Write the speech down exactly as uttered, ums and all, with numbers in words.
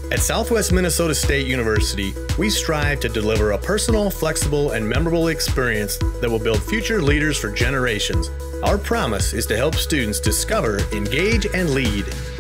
At Southwest Minnesota State University, we strive to deliver a personal, flexible, and memorable experience that will build future leaders for generations. Our promise is to help students discover, engage, and lead.